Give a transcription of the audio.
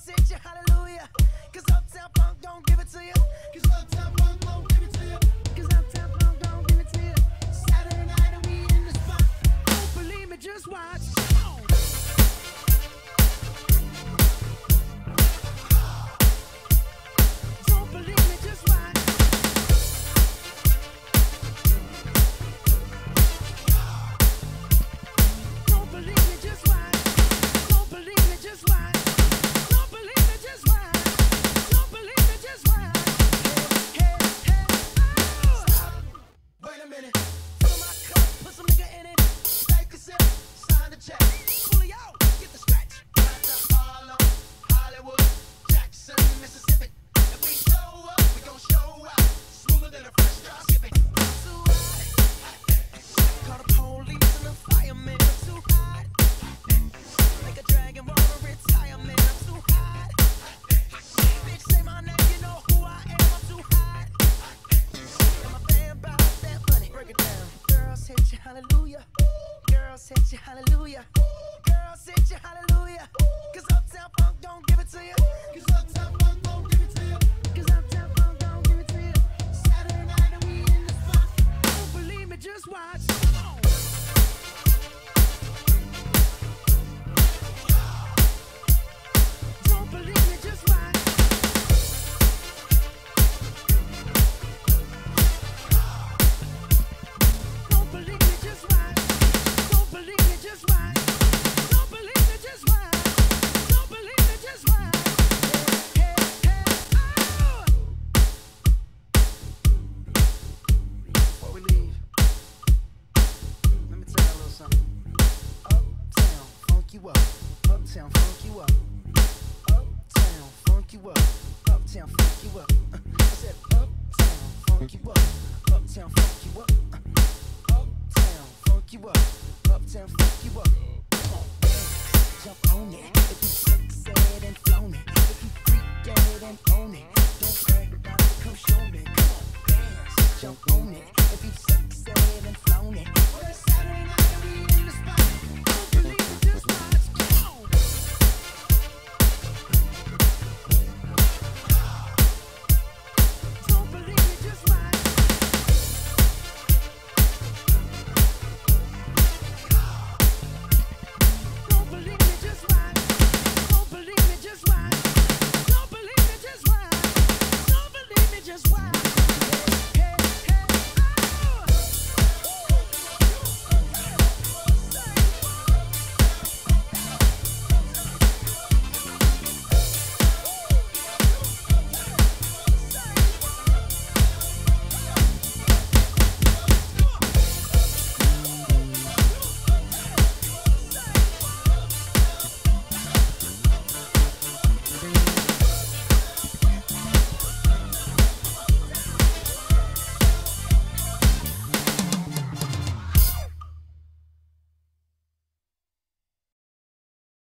hit you, hallelujah. Cause Uptown Funk don't give it to you. Cause Uptown Funk don't give it to you. Cause Uptown Funk don't give it to you. Saturday night and we in the spot. Don't believe me, just watch. Don't believe me, just watch. Don't believe me, just watch. Don't believe me, just watch. Don't believe me, just watch. Don't believe me, just watch. Hey, hey, oh. Stop. Wait a minute. Fill my cup, put some nigga in it. Take a sip, sign the check. Coolio, get the stretch. Right to Harlem, Hollywood, Jackson, Mississippi. If we show up, we gon' show out. Smoother than a fresh drop. Skip it. Too hot. Call the police and the firemen. I'm too hot. Like a dragon wanna retire, man. I'm too hot. Bitch, say my name, you know who I am. I'm too hot. And my band about that money. Break it down. Girls hit you, hallelujah. Girls hit you, hallelujah. Girls hit you, hallelujah. Cause Uptown Funk don't give it to you. Cause Uptown Funk don't give it to you. Cause Uptown Funk don't give it to you. Saturday night and we in the spot. Don't believe me, just watch. Don't believe me, just watch. Don't believe me, just watch. Don't believe me, just watch. Don't believe me, just watch. Don't believe me, just watch. Hey, hey, oh. Before we leave, let me tell you a little something. Uptown, funk you up. Uptown, funk you up. Uptown, funk you up. Uptown, funk you up. I said uptown, funk you up. Uptown, funk you up. Uptown, funk you up. Uptown, funk you up. Come on, dance, jump on it. If you succeed and flown it, if you freak out and own it, don't brag about it, come show me. Come on, dance, jump on it. If you succeed and flown it.